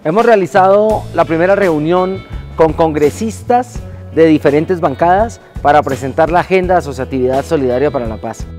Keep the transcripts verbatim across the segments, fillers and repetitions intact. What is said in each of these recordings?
Hemos realizado la primera reunión con congresistas de diferentes bancadas para presentar la Agenda de Asociatividad Solidaria para la Paz.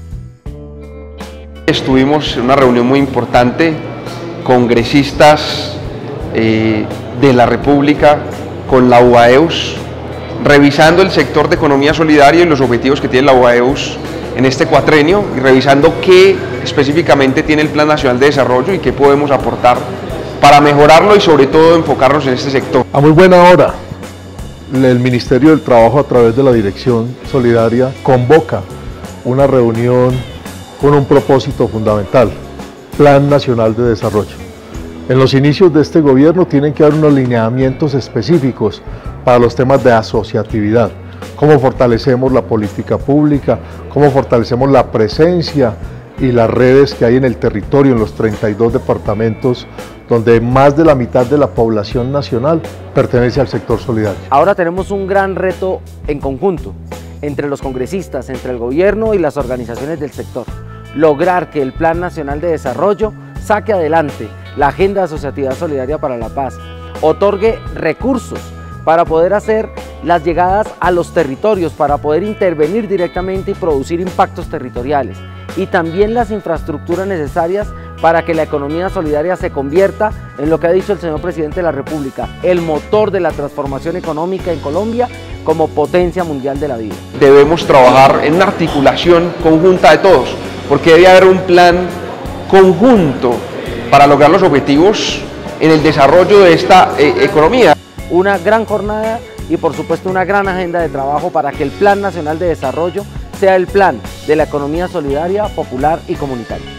Estuvimos en una reunión muy importante, congresistas eh, de la República con la U A E U S, revisando el sector de economía solidaria y los objetivos que tiene la U A E U S en este cuatrenio y revisando qué específicamente tiene el Plan Nacional de Desarrollo y qué podemos aportar para mejorarlo y sobre todo enfocarnos en este sector. A muy buena hora, el Ministerio del Trabajo a través de la Dirección Solidaria convoca una reunión con un propósito fundamental, Plan Nacional de Desarrollo. En los inicios de este gobierno tienen que haber unos lineamientos específicos para los temas de asociatividad, cómo fortalecemos la política pública, cómo fortalecemos la presencia y las redes que hay en el territorio, en los treinta y dos departamentos, donde más de la mitad de la población nacional pertenece al sector solidario. Ahora tenemos un gran reto en conjunto, entre los congresistas, entre el gobierno y las organizaciones del sector. Lograr que el Plan Nacional de Desarrollo saque adelante la Agenda de Asociatividad Solidaria para la Paz, otorgue recursos para poder hacer las llegadas a los territorios, para poder intervenir directamente y producir impactos territoriales, y también las infraestructuras necesarias para que la economía solidaria se convierta en lo que ha dicho el señor Presidente de la República, el motor de la transformación económica en Colombia como potencia mundial de la vida. Debemos trabajar en una articulación conjunta de todos, porque debe haber un plan conjunto para lograr los objetivos en el desarrollo de esta eh, economía. Una gran jornada y por supuesto una gran agenda de trabajo para que el Plan Nacional de Desarrollo sea el plan de la economía solidaria, popular y comunitaria.